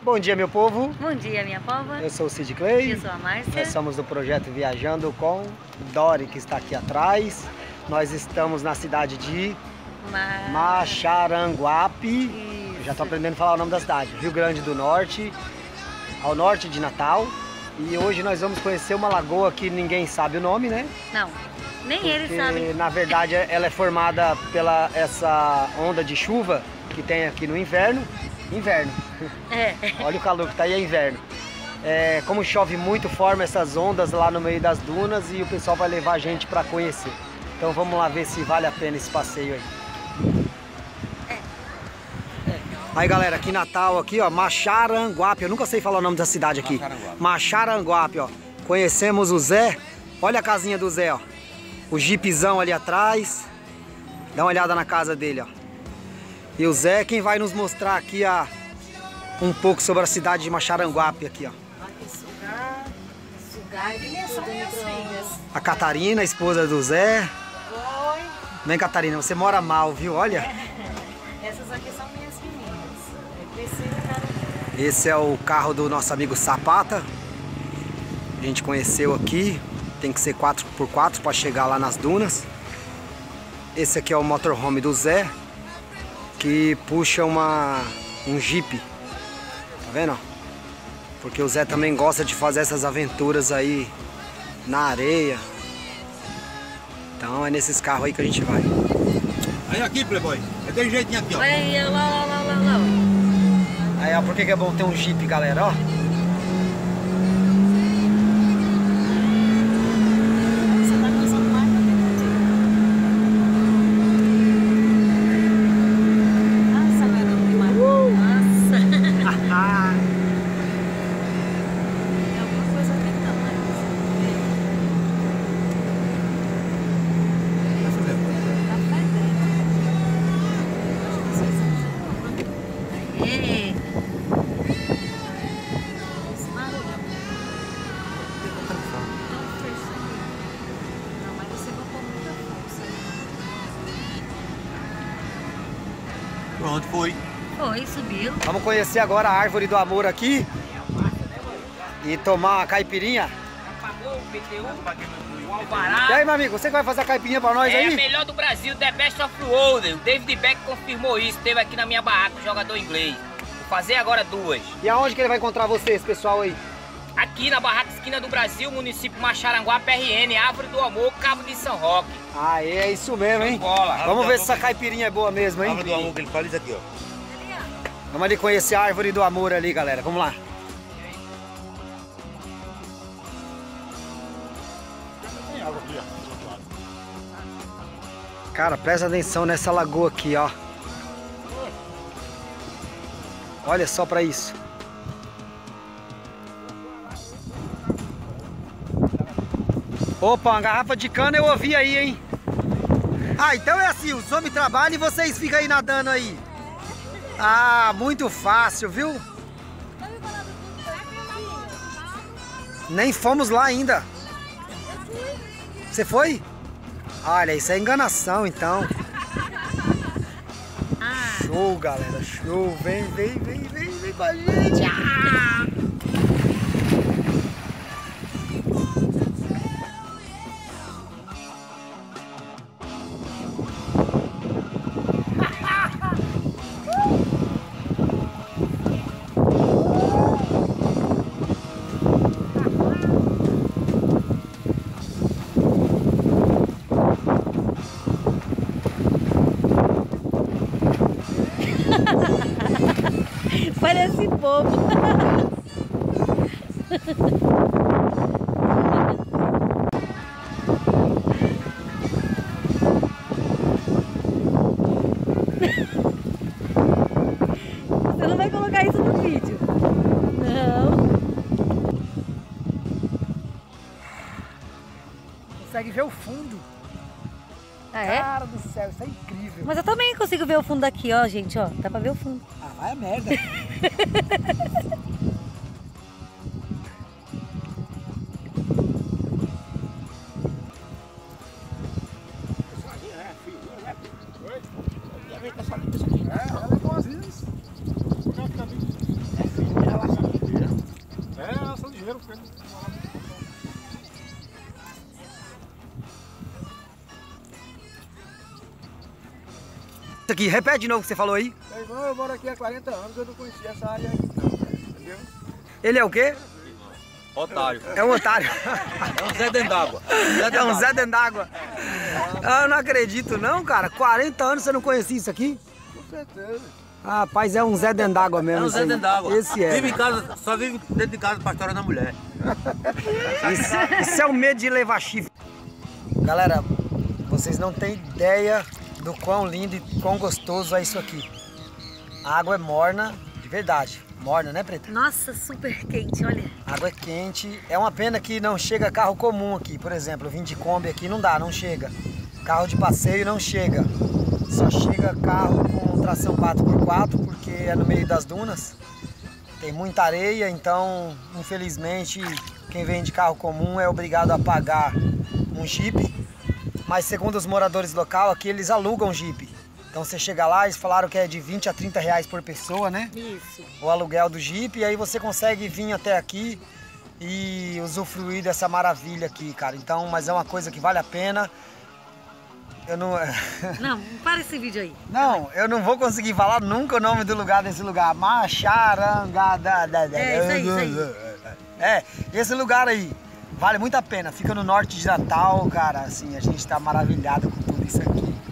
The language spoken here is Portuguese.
Bom dia, meu povo. Bom dia, minha pova. Eu sou o Cid Clay. Eu sou a Márcia. Nós somos do projeto Viajando com Dori, que está aqui atrás. Nós estamos na cidade de Maxaranguape. Já estou aprendendo a falar o nome da cidade. Rio Grande do Norte, ao norte de Natal. E hoje nós vamos conhecer uma lagoa que ninguém sabe o nome, né? Não, nem eles Porque, sabem. na verdade, ela é formada pela essa onda de chuva que tem aqui no inverno. Inverno. É. Olha o calor que tá aí, é inverno. Como chove muito, forma essas ondas lá no meio das dunas e o pessoal vai levar a gente para conhecer. Então vamos lá ver se vale a pena esse passeio aí. Aí galera, aqui em Natal, aqui ó, Maxaranguape, eu nunca sei falar o nome da cidade aqui. Maxaranguape, ó. Conhecemos o Zé, olha a casinha do Zé, ó. O jipzão ali atrás. Dá uma olhada na casa dele, ó. E o Zé é quem vai nos mostrar aqui um pouco sobre a cidade de Maxaranguape aqui, ó. A Catarina, a esposa do Zé. Oi. Vem, Catarina, você mora mal, viu? Olha. Essas aqui são minhas meninas. Preciso, cara. Esse é o carro do nosso amigo Sapata. A gente conheceu aqui. Tem que ser 4x4 para chegar lá nas dunas. Esse aqui é o motorhome do Zé, que puxa um Jeep. Tá vendo? Porque o Zé também gosta de fazer essas aventuras aí na areia. Então é nesses carros aí que a gente vai. Aí aqui, Playboy, é desse jeitinho aqui, ó. Olha aí, lá. Aí ó, por que é bom ter um Jeep, galera, ó? Você tá cansando mais do que Nossa, acelerando demais. Nossa. Tem alguma coisa pintando, né? Tá fedendo. É. Esse barulho é tão fresquinho. Não, mas você botou muita força. Pronto, foi. Foi, subiu. Vamos conhecer agora a árvore do amor aqui. E tomar uma caipirinha. Pagou o PTU, o E Alvará. aí, meu amigo, você que vai fazer a caipirinha pra nós É a aí? melhor do Brasil, The Best of the World. O David Beck confirmou isso, esteve aqui na minha barraca, um jogador inglês. Vou fazer agora duas. E aonde que ele vai encontrar vocês, pessoal aí? Aqui na barraca Esquina do Brasil, município Maxaranguape, RN, Árvore do Amor, Cabo de São Roque. Ah, é isso mesmo, hein? Bola. Vamos ver se essa caipirinha é boa mesmo, hein? Árvore do amor que ele fala isso aqui, ó. Vamos ali conhecer a árvore do amor ali, galera. Vamos lá. Cara, presta atenção nessa lagoa aqui, ó. Olha só pra isso. Opa, uma garrafa de cana eu ouvi aí, hein? Ah, então é assim, os homens trabalham e vocês ficam aí nadando aí. Ah, muito fácil, viu? Nem fomos lá ainda. Você foi? Olha, isso é enganação, então. Show, galera, show. Vem com a gente. Ah! Parece bobo. Você não vai colocar isso no vídeo? Não. Consegue ver o fundo. Ah, é? Cara do céu, isso é incrível. Mas eu também consigo ver o fundo daqui, ó, gente, ó. Dá pra ver o fundo. Ah, vai a merda. Ela é boazinha. Isso aqui, repete de novo o que você falou aí. Meu irmão, eu moro aqui há 40 anos, eu não conhecia essa área aqui não, cara, entendeu? Ele é o quê? Otário. É um otário. É um Zé dentro d'água. É um Zé dentro d'água. Eu não acredito não, cara. 40 anos você não conhecia isso aqui? Com certeza. Rapaz, é um Zé dentro d'água mesmo. É um isso Zé aí. dentro d'água. Esse é. Vive em casa, só vive dentro de casa pra história da mulher. Isso é o medo de levar chifre. Galera, vocês não têm ideia do quão lindo e quão gostoso é isso aqui. A água é morna, de verdade. Morna, né, Preta? Nossa, super quente, olha. A água é quente. É uma pena que não chega carro comum aqui. Por exemplo, eu vim de Kombi aqui, não dá, não chega. Carro de passeio não chega. Só chega carro com tração 4x4, porque é no meio das dunas. Tem muita areia, então, infelizmente, quem vem de carro comum é obrigado a pagar um Jeep. Mas segundo os moradores locais, aqui eles alugam Jeep. Então você chega lá, eles falaram que é de 20 a 30 reais por pessoa, né? Isso. O aluguel do Jeep, e aí você consegue vir até aqui e usufruir dessa maravilha aqui, cara. Então, mas é uma coisa que vale a pena. Eu não... Não, para esse vídeo aí. Não, eu não vou conseguir falar nunca o nome do lugar desse lugar. Macharangada. É, isso aí. É, esse lugar aí. Vale muito a pena. Fica no norte de Natal, cara. Assim, a gente tá maravilhado com tudo isso aqui.